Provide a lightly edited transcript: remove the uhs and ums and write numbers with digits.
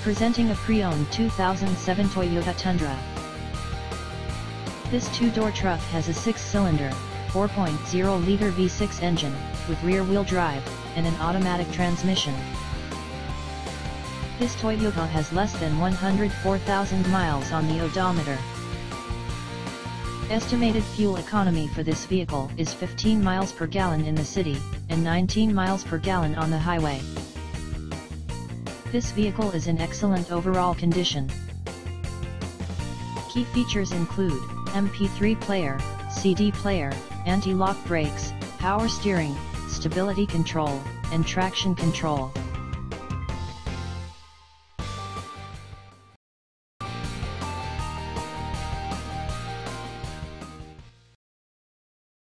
Presenting a pre-owned 2007 Toyota Tundra. This two-door truck has a 6-cylinder, 4.0-liter V6 engine, with rear-wheel drive, and an automatic transmission. This Toyota has less than 104,000 miles on the odometer. Estimated fuel economy for this vehicle is 15 miles per gallon in the city, and 19 miles per gallon on the highway. This vehicle is in excellent overall condition. Key features include MP3 player, CD player, anti-lock brakes, power steering, stability control, and traction control.